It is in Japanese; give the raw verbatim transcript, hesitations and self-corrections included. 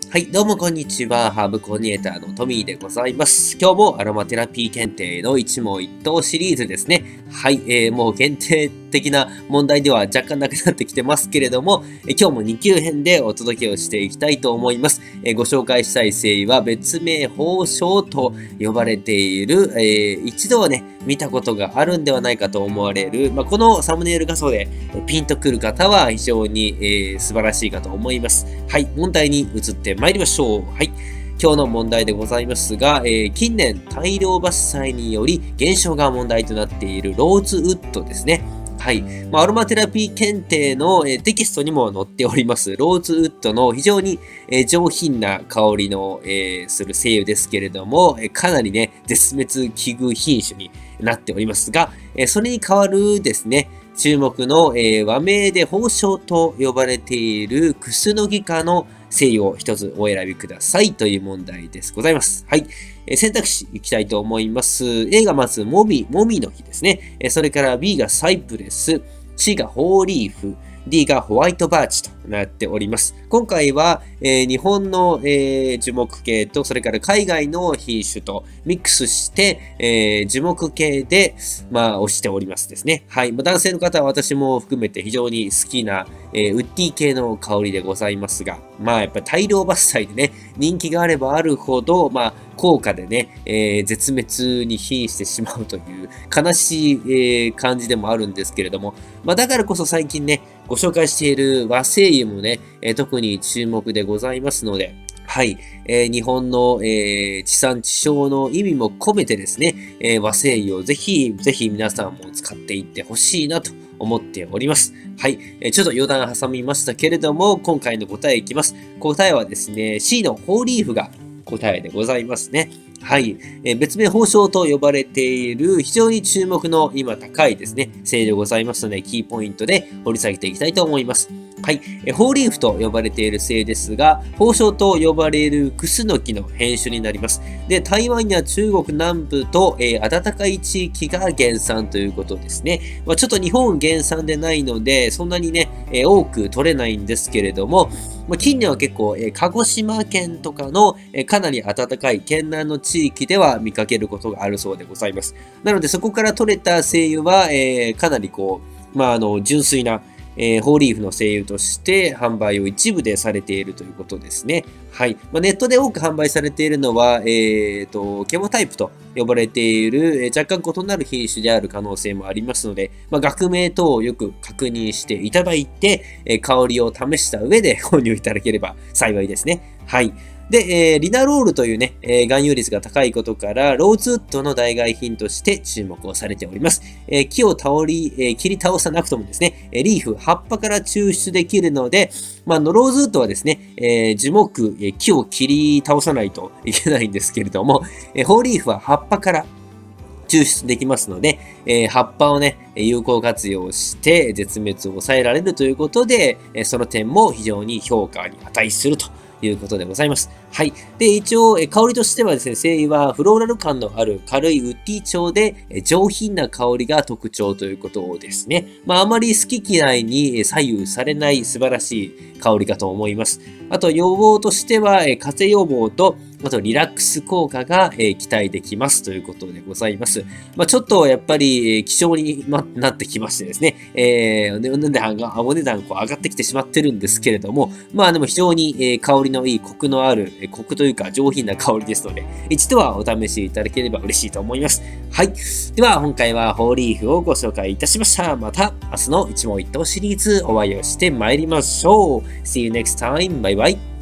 はい、どうもこんにちは。ハーブコーディネーターのトミーでございます。今日もアロマテラピー検定の一問一答シリーズですね。はい、えー、もう限定的な問題では若干なくなってきてますけれども、え今日もに級編でお届けをしていきたいと思います。えー、ご紹介したい精油は別名宝生と呼ばれている、えー、一度はね、見たことがあるんではないかと思われる、まあ、このサムネイル画像でピンとくる方は非常に、えー、素晴らしいかと思います。はい、問題に移って参りましょう。はい。今日の問題でございますが、えー、近年大量伐採により減少が問題となっているローズウッドですね。はい。まあ、アロマテラピー検定の、えー、テキストにも載っております、ローズウッドの非常に、えー、上品な香りの、えー、する精油ですけれども、えー、かなりね、絶滅危惧品種になっておりますが、えー、それに代わるですね、注目の、えー、和名で宝生と呼ばれているクスノギ科の精油を一つお選びくださいという問題です。ございます。はい。えー、選択肢いきたいと思います。A がまずもみ、もみの木ですね。えー、それから B がサイプレス、C がホーリーフ、D がホワイトバーチとなっております。今回は、えー、日本の、えー、樹木系と、それから海外の品種とミックスして、えー、樹木系で、まあ、推しておりますですね。はい。まあ、男性の方は私も含めて非常に好きな、えー、ウッディ系の香りでございますが、まあ、やっぱり大量伐採でね、人気があればあるほど、まあ、高価でね、えー、絶滅に瀕してしまうという悲しい、えー、感じでもあるんですけれども、まあ、だからこそ最近ね、ご紹介している和精油もね、えー、特に注目でございますので、はい、えー、日本の、えー、地産地消の意味も込めてですね、えー、和精油をぜひ、ぜひ皆さんも使っていってほしいなと思っております。はい、えー、ちょっと余談挟みましたけれども、今回の答えいきます。答えはですね、C のホーリーフが答えでございますね。はい。えー、別名宝生と呼ばれている非常に注目の今高いですね、精油でございますので、キーポイントで掘り下げていきたいと思います。はい。えー、ホーリーフと呼ばれている精油ですが、宝生と呼ばれるクスノキの変種になります。で、台湾や中国南部と、えー、暖かい地域が原産ということですね。まあ、ちょっと日本原産でないので、そんなにね、えー、多く取れないんですけれども、まあ、近年は結構、えー、鹿児島県とかの、えー、かなり暖かい県南の地域では見かけることがあるそうでございます。なのでそこから取れた精油は、えー、かなりこう、まあ、あの、純粋な、えー、ホーリーフの精油として販売を一部でされているということですね。はい。まあ、ネットで多く販売されているのは、えっと、ケモタイプと呼ばれている、えー、若干異なる品種である可能性もありますので、まあ、学名等をよく確認していただいて、えー、香りを試した上で購入いただければ幸いですね。はい。で、えー、リナロールというね、えー、含有率が高いことから、ローズウッドの代替品として注目をされております。えー、木を倒り、えー、切り倒さなくともですね、リーフ、葉っぱから抽出できるので、まあ、のローズウッドはですね、えー、樹木、えー、木を切り倒さないといけないんですけれども、えー、ホーリーフは葉っぱから抽出できますので、えー、葉っぱをね、有効活用して絶滅を抑えられるということで、その点も非常に評価に値するということでございます。はい。で、一応、香りとしてはですね、精油はフローラル感のある軽いウッディ調で上品な香りが特徴ということですね。まあ、あまり好き嫌いに左右されない素晴らしい香りかと思います。あと、予防としては、風邪予防と、あと、リラックス効果が期待できますということでございます。まあ、ちょっとやっぱり希少になってきましてですね、えー、お値段が、お値段こう上がってきてしまってるんですけれども、まあでも非常に香りのいいコクのある、コクというか上品な香りですので、一度はお試しいただければ嬉しいと思います。はい。では、今回はホーリーフをご紹介いたしました。また明日の一問一答シリーズお会いをしてまいりましょう。See you next time. Bye bye.